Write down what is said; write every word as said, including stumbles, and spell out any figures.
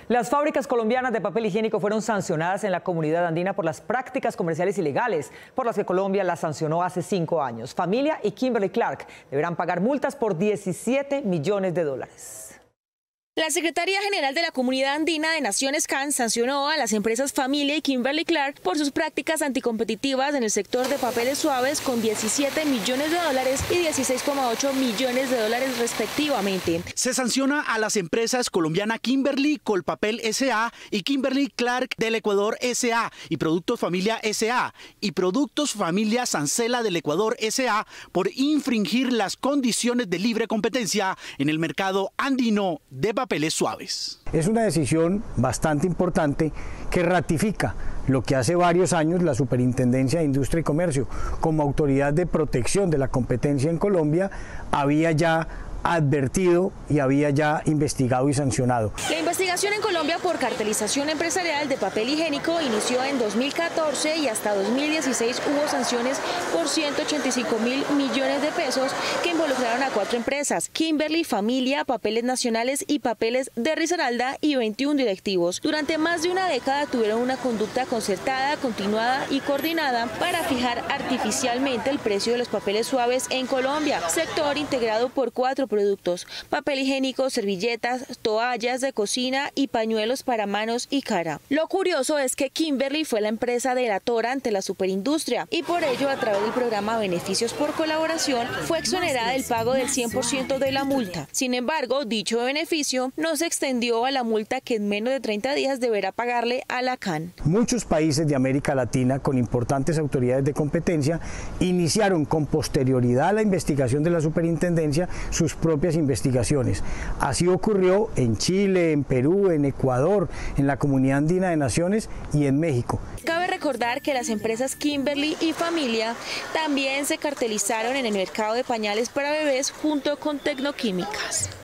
Las fábricas colombianas de papel higiénico fueron sancionadas en la comunidad andina por las prácticas comerciales ilegales por las que Colombia las sancionó hace cinco años. Familia y Kimberly Clark deberán pagar multas por diecisiete millones de dólares. La Secretaría General de la Comunidad Andina de Naciones C A N sancionó a las empresas Familia y Kimberly Clark por sus prácticas anticompetitivas en el sector de papeles suaves con diecisiete millones de dólares y dieciséis coma ocho millones de dólares respectivamente. Se sanciona a las empresas colombiana Kimberly Colpapel S A y Kimberly Clark del Ecuador S A y Productos Familia S A y Productos Familia Sancela del Ecuador S A por infringir las condiciones de libre competencia en el mercado andino de papeles papeles suaves. Es una decisión bastante importante que ratifica lo que hace varios años la Superintendencia de Industria y Comercio, como autoridad de protección de la competencia en Colombia, había ya advertido y había ya investigado y sancionado. La investigación en Colombia por cartelización empresarial de papel higiénico inició en dos mil catorce y hasta dos mil dieciséis hubo sanciones por ciento ochenta y cinco mil millones de pesos que involucraron a cuatro empresas: Kimberly, Familia, Papeles Nacionales y Papeles de Risaralda y veintiún directivos. Durante más de una década tuvieron una conducta concertada, continuada y coordinada para fijar artificialmente el precio de los papeles suaves en Colombia, sector integrado por cuatro productos: papel higiénico, servilletas, toallas de cocina y pañuelos para manos y cara. Lo curioso es que Kimberly fue la empresa delatora ante la superindustria y por ello, a través del programa Beneficios por Colaboración, fue exonerada del pago del cien por ciento de la multa. Sin embargo, dicho beneficio no se extendió a la multa que en menos de treinta días deberá pagarle a la C A N. Muchos países de América Latina con importantes autoridades de competencia iniciaron con posterioridad a la investigación de la superintendencia sus propias investigaciones. Así ocurrió en Chile, en Perú, en Ecuador, en la Comunidad Andina de Naciones y en México. Cabe recordar que las empresas Kimberly y Familia también se cartelizaron en el mercado de pañales para bebés junto con Tecnoquímicas.